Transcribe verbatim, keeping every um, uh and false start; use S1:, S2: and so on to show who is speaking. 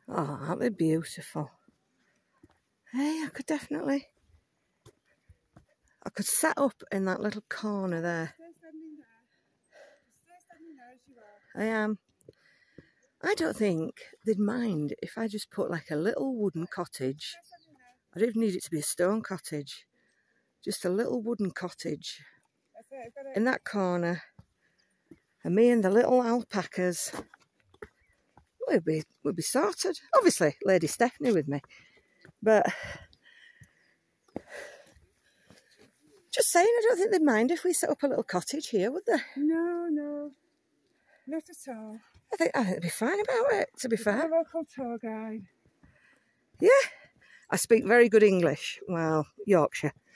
S1: Oh, aren't they beautiful? Hey, I could definitely... I could set up in that little corner there. I am. I don't think they'd mind if I just put like a little wooden cottage. I don't even need it to be a stone cottage. Just a little wooden cottage in that corner. And me and the little alpacas would be, would be sorted. Obviously, Lady Stephanie with me. But just saying, I don't think they'd mind if we set up a little cottage here, would they?
S2: No, no. Not at all.
S1: I think, I think they'd be fine about it, to be
S2: We've
S1: fair.
S2: got a local tour guide.
S1: Yeah. I speak very good English. Well, Yorkshire.